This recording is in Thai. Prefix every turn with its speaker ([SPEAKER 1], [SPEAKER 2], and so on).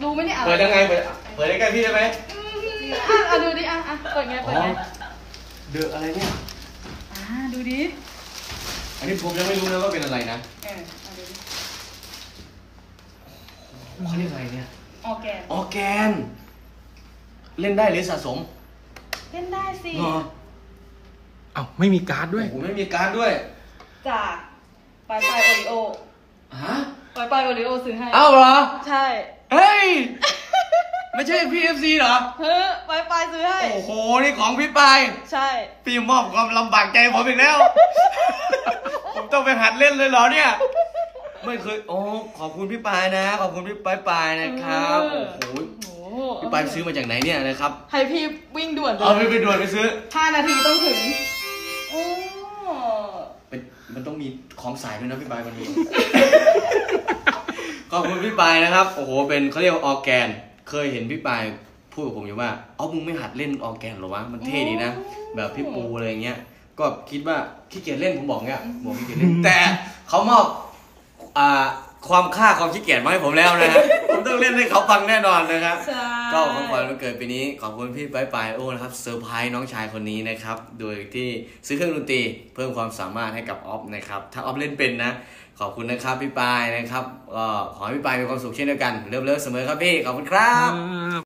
[SPEAKER 1] รู้ไหมเนี่ย
[SPEAKER 2] เปิดยังไงเปิดได้ใกล้พี่ได้ไหม
[SPEAKER 1] ดูดิเปิดไง
[SPEAKER 2] เดืออะไรเนี่ย
[SPEAKER 1] ดูดิ
[SPEAKER 2] อันนี้ผมยังไม่รู้นะว่าเป็นอะไรนะ
[SPEAKER 1] ดูดิ
[SPEAKER 2] เขาเรียกอะไรเนี่ย
[SPEAKER 1] ออร์แกน
[SPEAKER 2] เล่นได้หรือสะสม
[SPEAKER 1] เล่นได้สิ
[SPEAKER 3] เอ้าไม่มีการ์ดด้วย
[SPEAKER 2] ผมไม่มีการ์ดด้วย
[SPEAKER 1] จากปลายโอริโอปลายโอริโอซื้อให้
[SPEAKER 2] อ้าวเหรอ
[SPEAKER 1] ใช่
[SPEAKER 2] เฮ้ยไม่ใช่พี่ FC เหรอ
[SPEAKER 1] ปลายซื้อให้
[SPEAKER 2] โอ้โหนี่ของพี่ปาย
[SPEAKER 1] ใช่
[SPEAKER 2] พี่มอบความลำบากใจผมอีกแล้วผมต้องไปหัดเล่นเลยเหรอเนี่ยไม่เคยโอ้ขอบคุณพี่ปายนะขอบคุณพี่ปายนะครับโอ้โหพี่ปายซื้อมาจากไหนเนี่ยนะครับ
[SPEAKER 1] ให้พี่วิ่งด่วน
[SPEAKER 2] เอาไปด่วนไปซื้อ
[SPEAKER 1] 5 นาทีต้องถึง
[SPEAKER 2] มันต้องมีของสายด้วยนะพี่ปายมันมีขอบคุณพี่ปายนะครับโอ้โหเป็นเขาเรียกว่าออร์แกนเคยเห็นพี่ปายพูดกับผมอยู่ว่ามึงไม่หัดเล่นออร์แกนหรอวะมันเท่ดีนะแบบพี่ปูอะไรเงี้ยก็คิดว่าขี้เกียจเล่นผมบอกเงี้ยผมขี้เกียจเล่นแต่เขามอบความขี้เกียจมาให้ผมแล้วนะฮะผมต้องเล่นให้เขาฟังแน่นอนนะครับก็ของขวัญวันเกิดปีนี้ขอบคุณพี่ปายนะครับเซอร์ไพรส์น้องชายคนนี้นะครับโดยที่ซื้อเครื่องดนตรีเพิ่มความสามารถให้กับออฟนะครับถ้าออฟเล่นเป็นนะขอบคุณนะครับพี่ปายนะครับขอให้พี่ปายมีความสุขเช่นเดียวกันเลิฟเสมอครับพี่ขอบคุณครับ